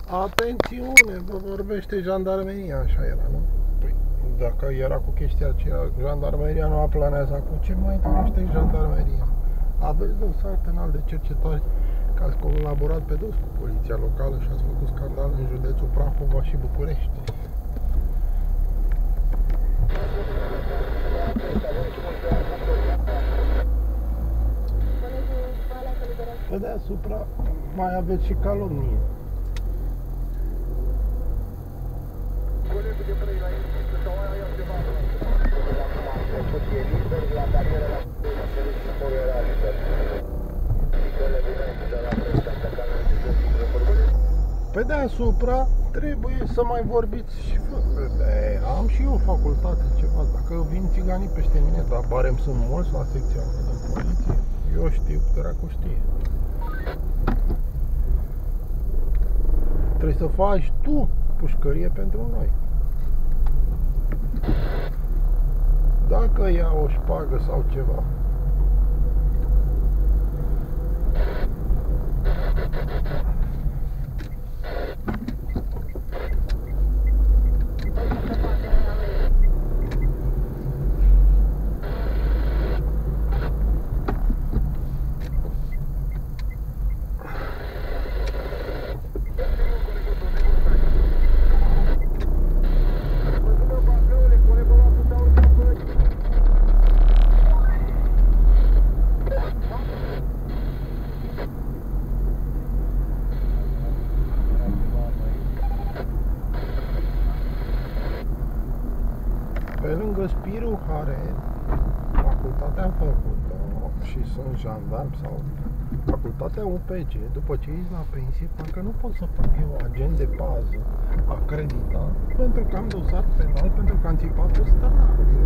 Atențiune, vă vorbește jandarmeria, așa era, nu? Păi, dacă era cu chestia aceea, jandarmeria nu aplanează acum, ce mai dorește jandarmeria? Aveți dosar penal de cercetare că ați colaborat pe dos cu poliția locală și ați făcut scandal în județul Prahova și București. Pe deasupra mai aveți și calomnie. Pe deasupra trebuie să mai vorbiți și am și eu facultate ceva. Dacă vin țiganii peste mine, dar barem sunt mulți la secția de poliție. Eu știu, dracu știe. Trebuie să faci tu pușcărie pentru noi. Dacă ia o șpagă sau ceva. Pe lângă Spiru Hare, facultatea am făcut-o și sunt jandarm sau facultatea UPG, după ce ești la pensie, parcă nu pot să fac eu agent de pază acreditat pentru că am dosar penal, pentru că am țipat pe stradă.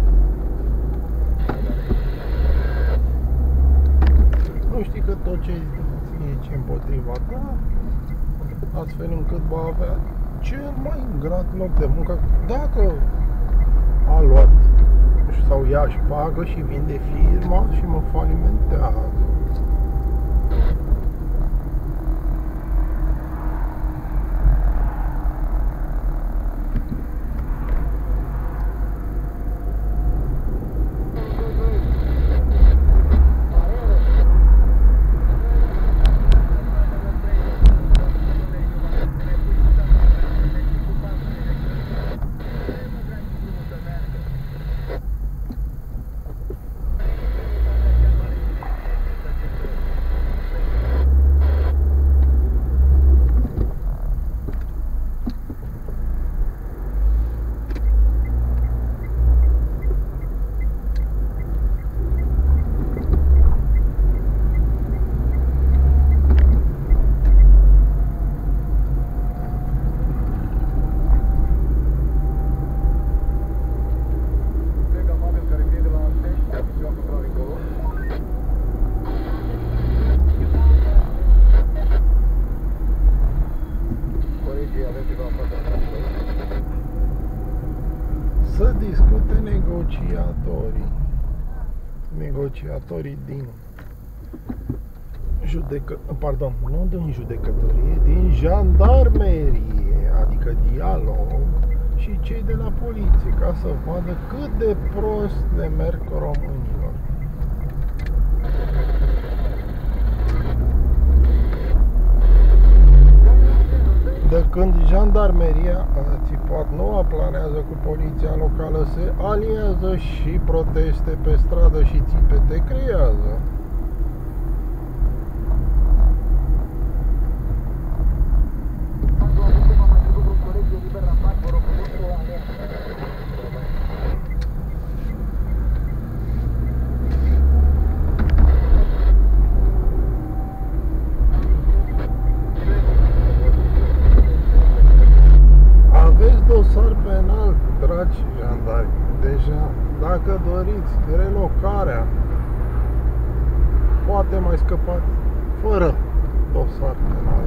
Nu știi că tot ce zici împotriva ta, astfel încât va avea cel mai grat loc de muncă. Dacă a luat sau ia șpagă și vinde firma și mă falimentează. Să discute negociatorii din nu din judecătorie, din jandarmerie, adică dialog, și cei de la poliție, ca să vadă cât de prost le merg românilor. De când jandarmeria a țipat, nu aplanează cu poliția locală, se aliază și proteste pe stradă și țipete creează. Dosar penal, dragi jandarmi, deja, dacă doriți relocarea, poate mai scăpați fără dosar penal.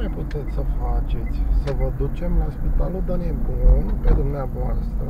mai puteți să faceți? Să vă ducem la spitalul de nebuni pe dumneavoastră?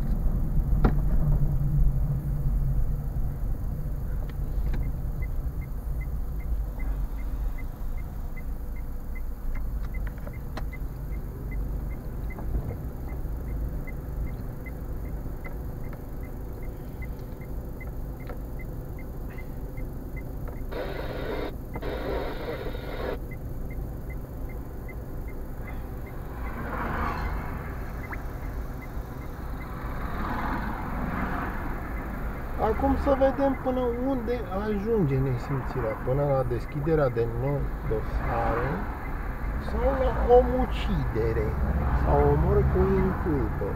Acum să vedem până unde ajunge nesimțirea, până la deschiderea de noi dosare sau la omucidere sau omor cu inculpă.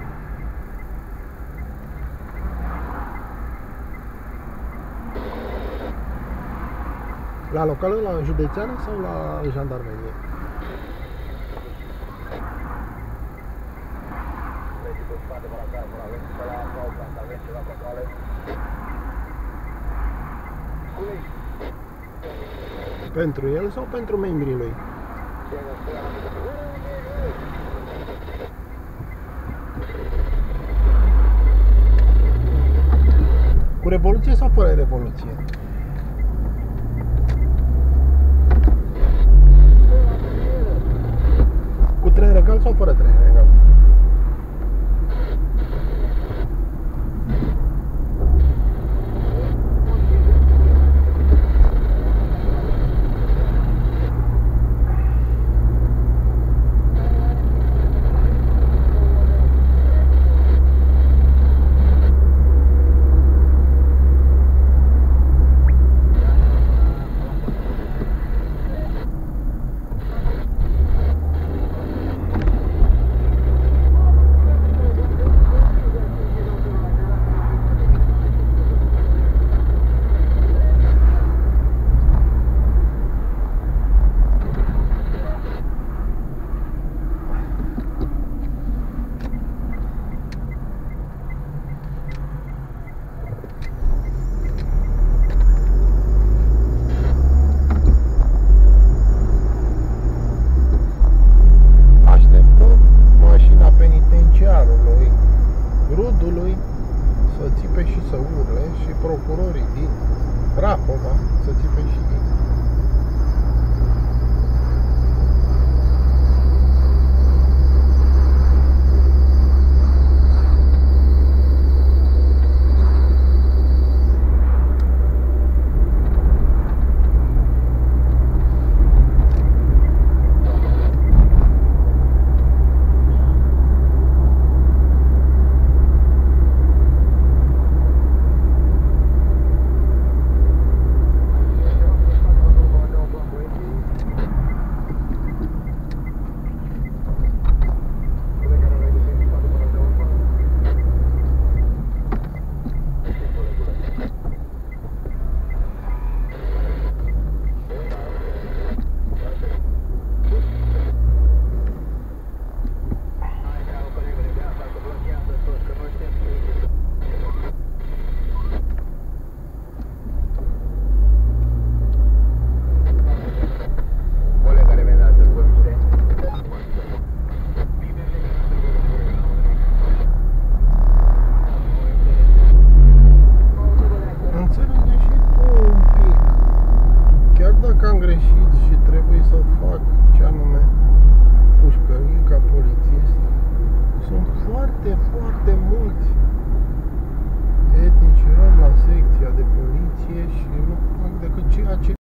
La locală, la județeană sau la jandarmerie? Pentru el sau pentru membrii lui? Cu revoluție sau fără revoluție? Cu tren regal sau fără tren regal? Rudului să țipe și să urle și procurorii din Rapova să țipe și ei.